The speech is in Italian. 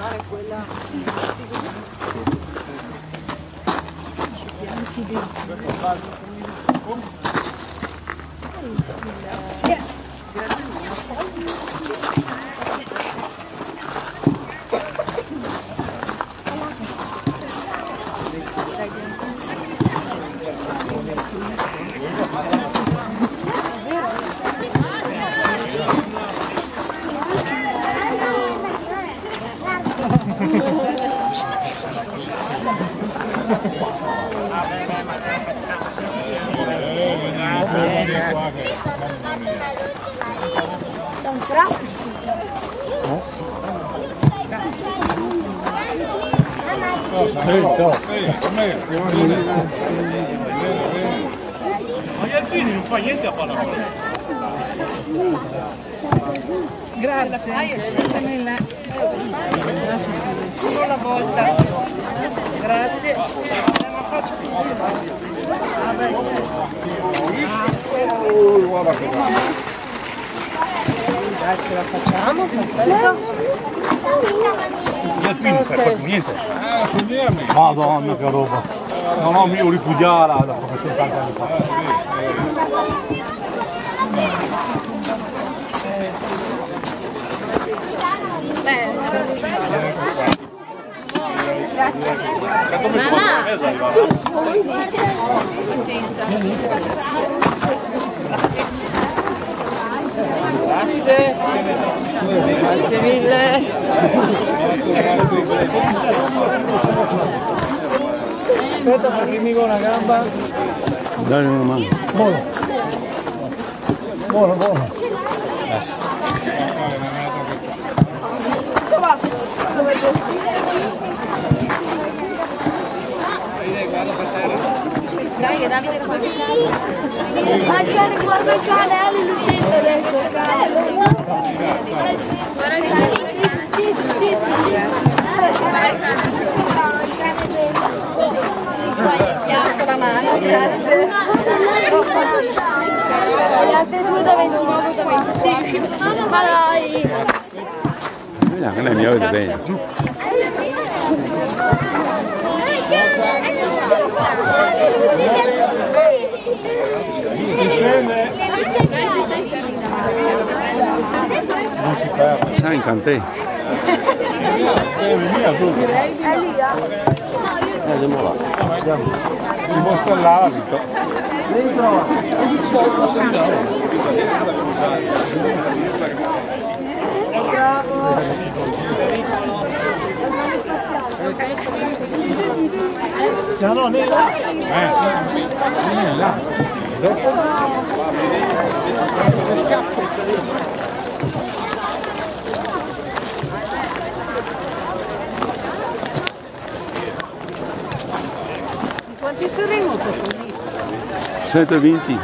Sono troppi. Magliardini non fa niente a pallavolo. Grazie. Solo una volta. Grazie. Ma faccio così, dai, ce la facciamo, perfetto. Gli alpini non fai proprio niente. Madonna che roba. Non ho mio ripudiara da poco tanti anni fa. Grazie. Grazie mille. Aspetta perché mi con una gamba. Dai una mano. Buono. Buono, buono. Dai, Davide, guarda il cane. Ma il cane, guarda il cane, ha le lucette adesso. Guarda il cane. Sì, sì, sì. Guarda il cane. Piatto la mano, grazie. Le altre due da 29 da 25. Ma dai. Vediamo che lei mi vede bene. Non si perde. Sai in cantè. Via tu. Andiamo là. Ti mostro l'abito. No, no, ne là. Ne là. Dopo. Le schiappe. Quanti saremo così? 7,20.